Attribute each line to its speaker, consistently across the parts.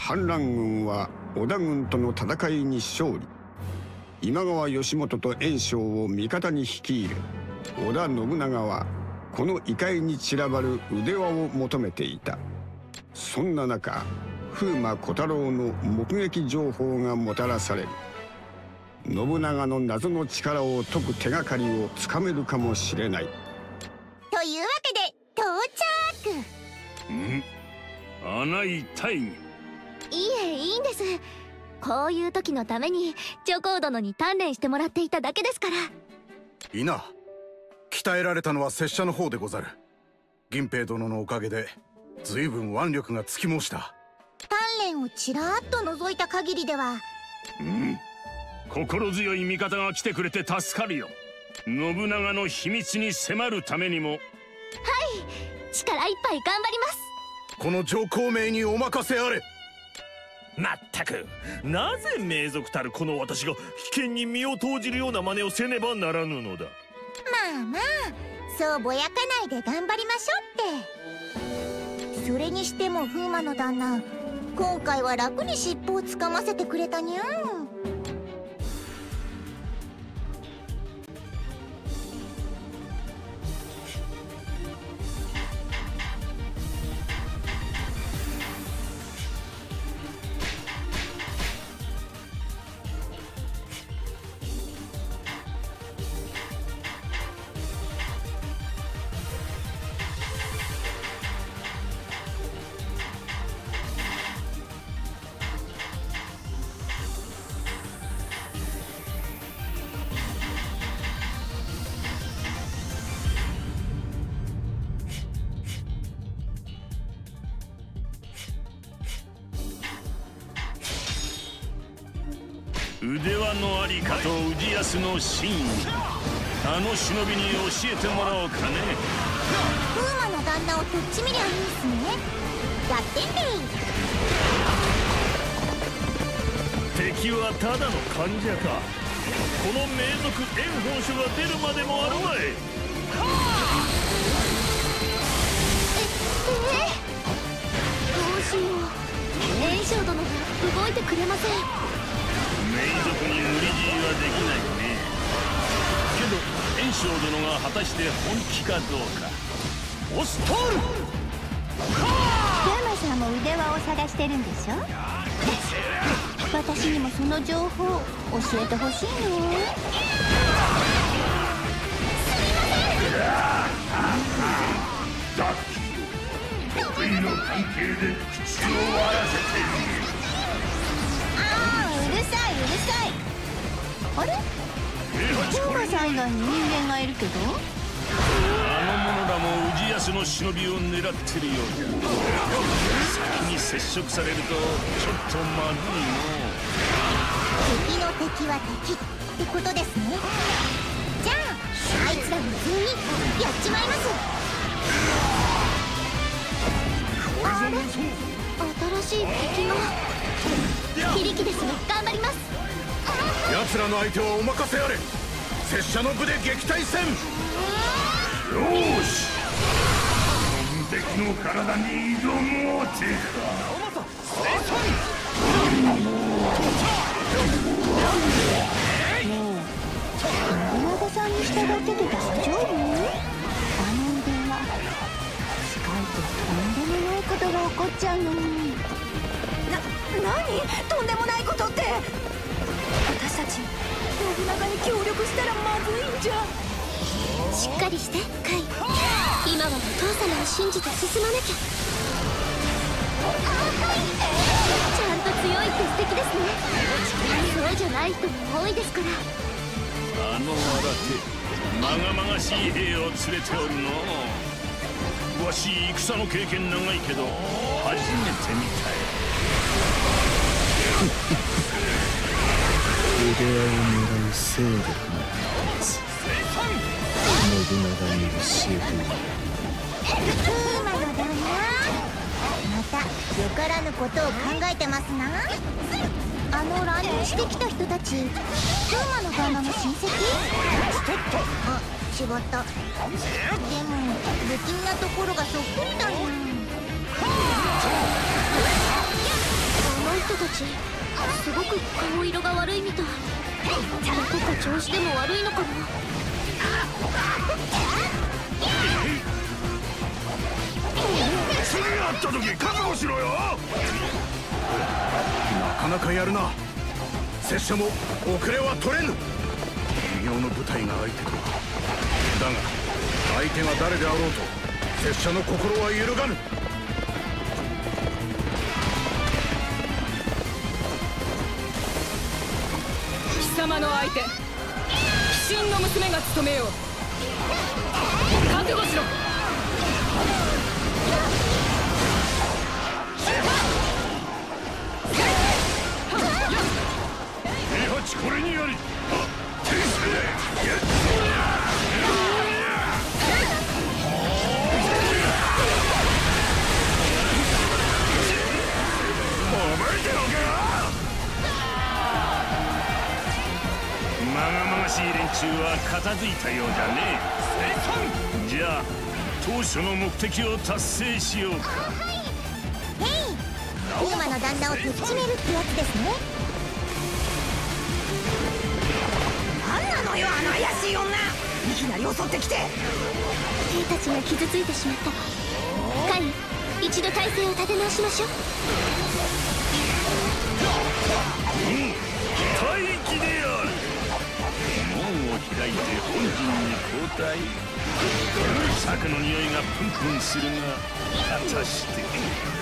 Speaker 1: 反乱軍は織田軍との戦いに勝利。今川義元と袁紹を味方に率いれ、織田信長はこの異界に散らばる腕輪を求めていた。そんな中、風魔小太郎の目撃情報がもたらされる。信長の謎の力を解く手がかりをつかめるかもしれない。
Speaker 2: というわけで到着。
Speaker 3: 穴痛い。
Speaker 2: いえ、いいんです。こういう時のために女皇殿に鍛錬してもらっていただけですから。
Speaker 4: いいな。鍛えられたのは拙者の方でござる。銀平殿のおかげで随分腕力がつき申した。
Speaker 2: 鍛錬をちらっと覗いた限りでは。
Speaker 3: 心強い味方が来てくれて助かるよ。信長の秘密に迫るためにも。はい、
Speaker 2: 力いっぱい頑張ります。
Speaker 4: この上皇名にお任せあれ。
Speaker 5: まったく、なぜ名族たるこの私が危険に身を投じるような真似をせねばならぬのだ。
Speaker 2: まあまあ、そうぼやかないで頑張りましょうって。それにしても風魔の旦那、今回は楽に尻尾をつかませてくれたにゃん。
Speaker 3: 腕輪のありかと氏康の真意、あの忍びに教えてもらおうかね。
Speaker 2: 風魔の旦那をとっちみりゃいいっすね。やってん
Speaker 5: でい。敵はただの患者か。この名族袁本書が出るまでもあるまい。
Speaker 2: どうしよう。袁紹殿が動いてくれません。
Speaker 3: 名族に無理強いはできないね。けど袁紹殿が果たして本気かどうか。オストール。
Speaker 2: 風魔さんも腕輪を探してるんでしょ。私にもその情報教えてほしいの。
Speaker 3: だっき得意の関係で口を割らせてみる。
Speaker 2: うるさい。あれ、風魔さん以外に人間がいるけど。
Speaker 3: あの者らも氏康の忍びを狙ってるようだ。先に接触されるとちょっとまずいの。
Speaker 2: 敵の敵は敵ってことですね。じゃああいつらの図にやっちまいます。あれ、新しい敵が。非力ですが頑張ります。
Speaker 4: 奴らの相手はお任せあれ。拙者の部で撃退戦。
Speaker 3: よし、無敵の体に挑もうてか。
Speaker 2: 信長さんに従ってて大丈夫？あの腕輪、近いととんでもないことが起こっちゃうのに。何？とんでもないことって。私たち信長に協力したらまずいんじゃ。しっかりしてカイ。今はお父様を信じて進まなきゃ。ちゃんと強いって素敵ですね。そうじゃない人も多いですから。
Speaker 3: あの新手まがまがしい兵を連れておるの。わし戦の経験長いけど初めて見たよ。
Speaker 6: 腕輪を狙う勢力の一つ、信長に教えてみる。
Speaker 2: 風魔の旦那、またよからぬことを考えてますな。あの乱入してきた人たち、風魔の旦那の親戚？あ、違った。でも不気味なところがそっくりだな。このすごく顔色が悪いみたい。どこか調子でも悪いのかな。
Speaker 3: 次会った時覚悟しろよ。
Speaker 4: なかなかやるな。拙者も遅れは取れぬ。異形の部隊が相手とは。だが相手が誰であろうと拙者の心は揺るがぬ。
Speaker 7: 貴様の相手、鬼神の娘が務めよう。覚悟しろ。
Speaker 3: これにあり。まがまがしい連中は片付いたようだね。じゃあ当初の目的を達成しようか。
Speaker 2: ヘイ、風魔の旦那をとっちめるってやつですね。
Speaker 8: 何なのよ、あの怪しい女。いきなり襲ってきて。
Speaker 2: 兵たちが傷ついてしまったわ。カイ、一度体勢を立て直しましょう。
Speaker 3: 大気である。門を開いて本陣に交代。策の匂いがプンプンするが、果たして
Speaker 2: 敵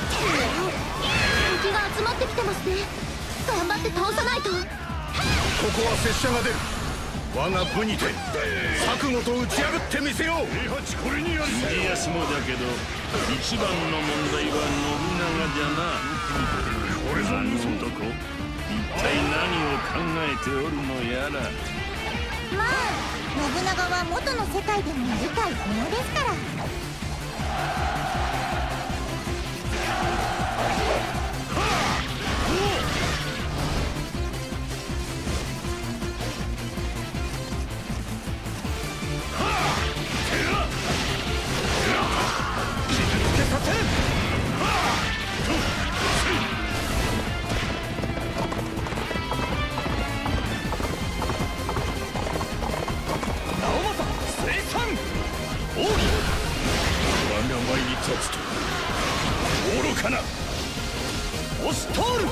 Speaker 2: が集まってきてますね。頑張って倒さないと。
Speaker 4: ここは拙者が出る。我が部にて策ごと打ち破ってみせよう。
Speaker 3: これにあり。家康もだけど一番の問題は信長じゃな。これぞ嘘男。一体何を考えておるのやら。
Speaker 2: まあ信長は元の世界でも理解不能ですから。
Speaker 3: 愚かなオストール。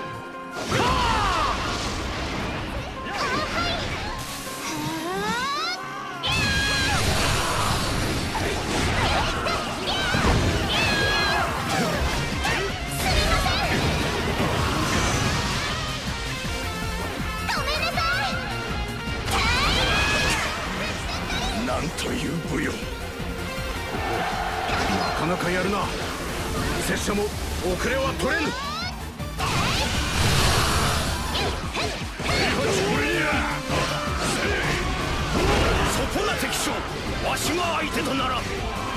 Speaker 3: なんという武勇。
Speaker 4: なかなかやるな。拙者も遅れは取れぬ。
Speaker 3: そこな敵将、わしが相手となら。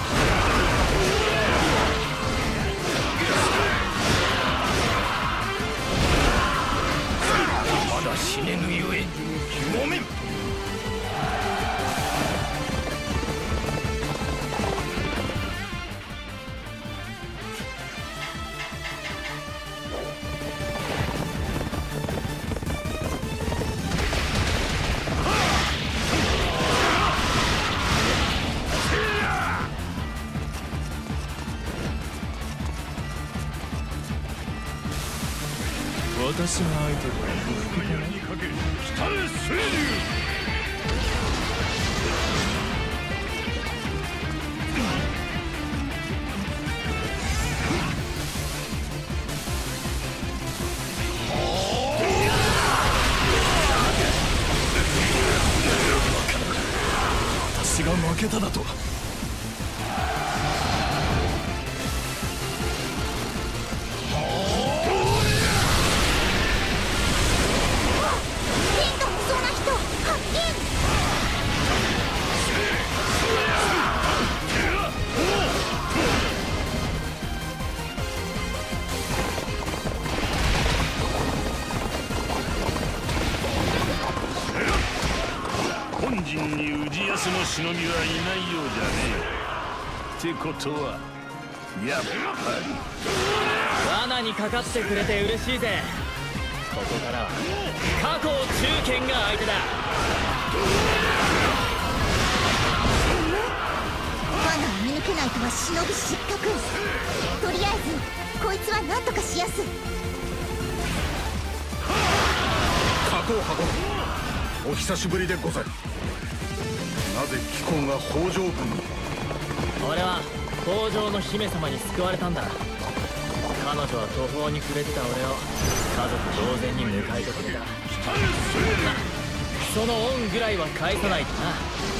Speaker 3: まだ死ねぬゆえごめん。
Speaker 6: 私が相手だ。
Speaker 3: にかけ北へ水流。
Speaker 6: 私が負けただと。
Speaker 3: 本陣に氏康の忍びはいないようじゃねえ。ってことはやっぱり
Speaker 7: 罠にかかってくれて嬉しいぜ。
Speaker 9: こからは過去中堅が相手だ。
Speaker 2: 罠を見抜けないとは忍び失格。とりあえずこいつは何とかしやす。
Speaker 4: 加藤派お久しぶりでござる。なぜ貴公が北条軍に？
Speaker 9: 俺は北条の姫様に救われたんだ。彼女は途方に暮れてた俺を家族同然に迎えてくれた。その恩ぐらいは返さないとな。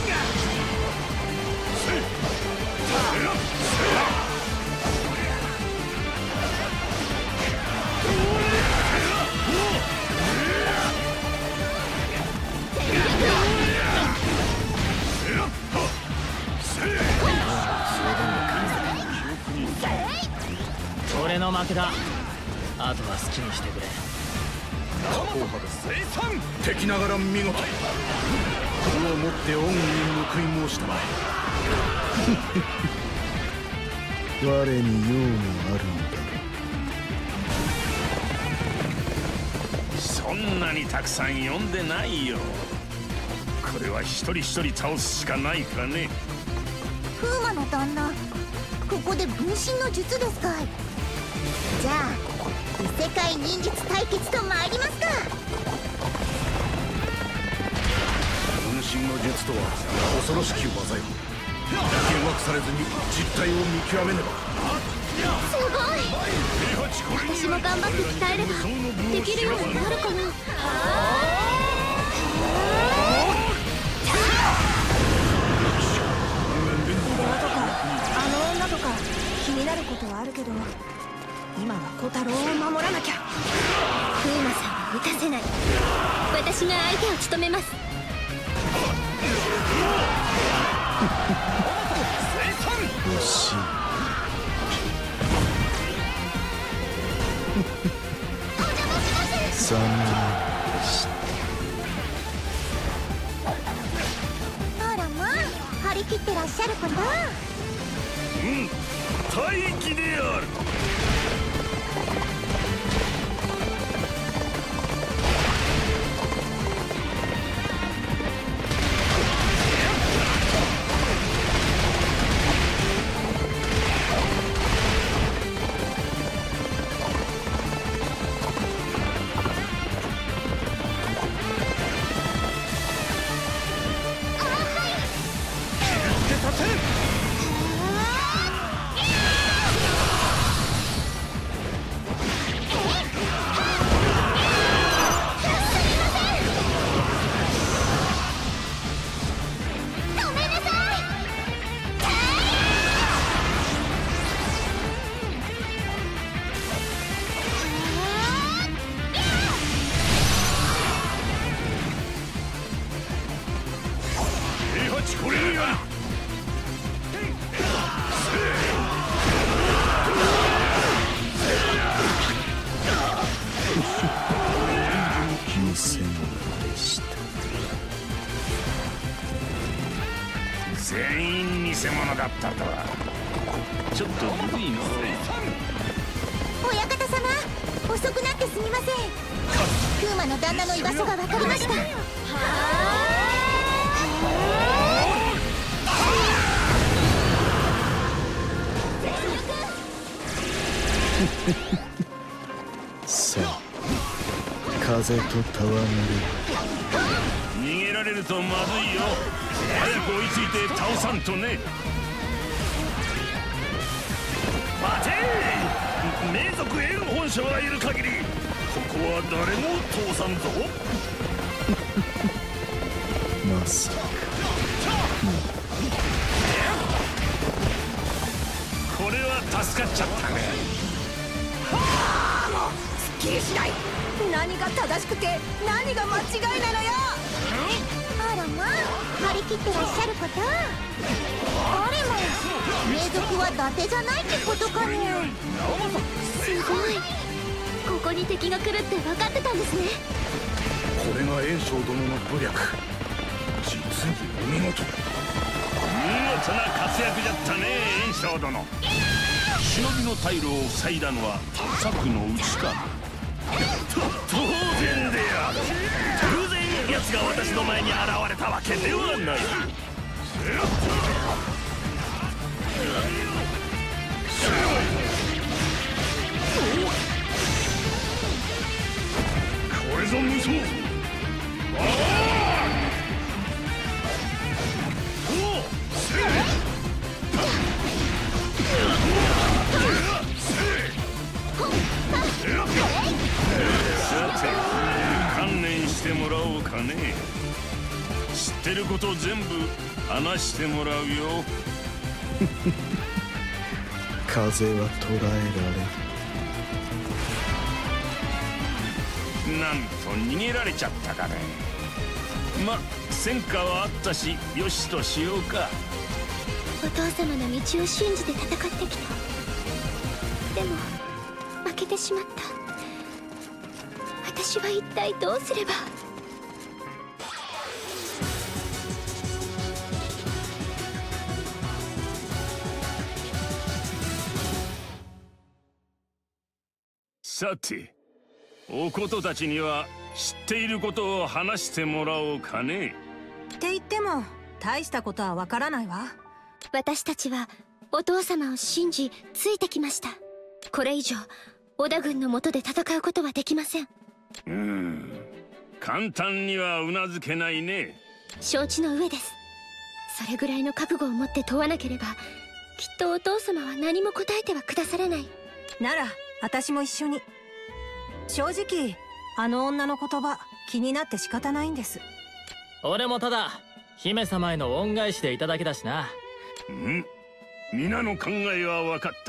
Speaker 9: 俺の負けだ。あとは好きにしてくれ。
Speaker 4: 敵ながら見事。これをもって恩義に報い申したまえ。
Speaker 6: 我に用があるのだ。
Speaker 3: そんなにたくさん呼んでないよ。これは一人一人倒すしかないかね。
Speaker 2: 風魔の旦那、ここで分身の術ですかい。じゃあ異世界忍術対決と参りますか。
Speaker 4: 分身の術とは恐ろしき技よ。幻惑されずに実態を見極めねば。
Speaker 2: すごい。私も頑張って鍛えればできるようになるかな。
Speaker 8: 女とか気になることはあるけど、今は小太郎を守らなきゃ。
Speaker 2: 風魔さんを打たせない。私が相手を務めます。
Speaker 6: 惜しい。残念でした。
Speaker 2: あらまあ、張り切ってらっしゃるかな。
Speaker 3: 大気である。これにやる。
Speaker 6: 偽物でした。
Speaker 3: 全員偽物だったとはちょっと古いの。
Speaker 2: 親方様、遅くなってすみません。風魔の旦那の居場所が分かりました。
Speaker 6: さあ、風と戯れ。
Speaker 3: 逃げられるとまずいよ。早く追いついて倒さんとね。待て！冥族縁本将がいる限りここは誰も通さんぞ。
Speaker 6: まさか。
Speaker 3: これは助かっちゃったね。
Speaker 8: もうすっきりしない。何が正しくて何が間違いなのよ。
Speaker 2: あらまあ、張り切ってらっしゃる方。あれも冥族は伊達じゃないってことかね。すごい。ここに敵が来るって分かってたんですね。
Speaker 4: これが炎章殿の武略。実にお見事。
Speaker 3: 見事な活躍じゃったね、炎章殿。忍びの退路を塞いだのは策のうちか。当然
Speaker 5: つが私の前に現れたわけではない。
Speaker 3: これぞ無双。
Speaker 5: さて、観念してもらおうかね。知ってること全部話してもらうよ。
Speaker 6: 風は捉えられ
Speaker 5: なんと逃げられちゃったかね。ま、戦果はあったし、よしとしようか。
Speaker 2: お父様の道を信じて戦ってきた。でも負けてしまった。私は一体どうすれば。
Speaker 5: さて、おことたちには知っていることを話してもらおうかね。
Speaker 8: って言っても大したことはわからないわ。
Speaker 2: 私たちはお父様を信じついてきました。これ以上織田軍の下で戦うことはできません。
Speaker 5: 簡単にはうなずけないね。
Speaker 2: 承知の上です。それぐらいの覚悟を持って問わなければ、きっとお父様は何も答えてはくださらない。
Speaker 8: なら私も一緒に。正直あの女の言葉気になって仕方ないんです。
Speaker 9: 俺もただ姫様への恩返しでいただけだしな。
Speaker 5: 皆の考えは分かった。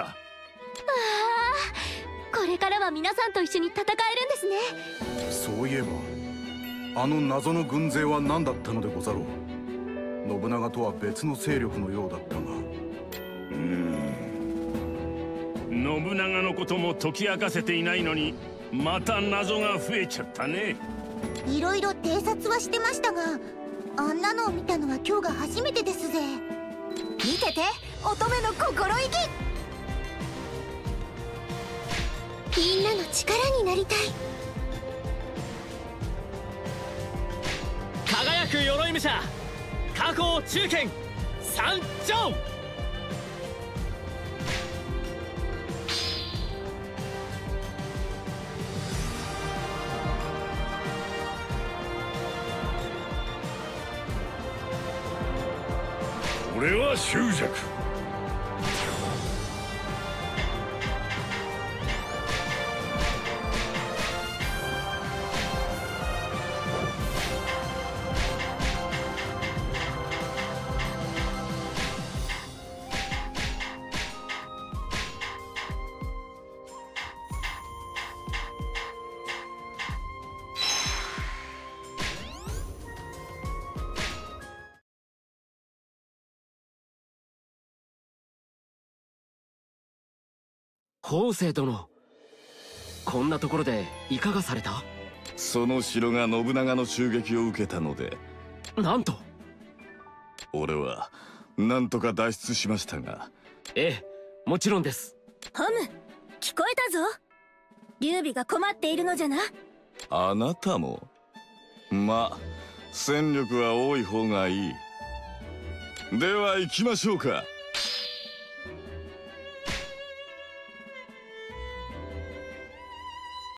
Speaker 2: これからは皆さんと一緒に戦えるんですね。
Speaker 4: そういえばあの謎の軍勢は何だったのでござろう。信長とは別の勢力のようだったが。
Speaker 5: 信長のことも解き明かせていないのに、また謎が増えちゃったね。
Speaker 2: いろいろ偵察はしてましたが、あんなのを見たのは今日が初めてですぜ。
Speaker 8: 見てて乙女の心意気。
Speaker 2: みんなの力になりたい。
Speaker 9: 輝く鎧武者加工中堅参上。
Speaker 3: 俺は執着。
Speaker 10: 法政殿、こんなところでいかがされた？
Speaker 3: その城が信長の襲撃を受けたので。
Speaker 10: なんと。
Speaker 3: 俺はなんとか脱出しましたが。
Speaker 10: ええ、もちろんです。
Speaker 8: ホム、聞こえたぞ。劉備が困っているのじゃな。
Speaker 3: あなたも。まあ戦力は多い方がいい。では行きましょうか。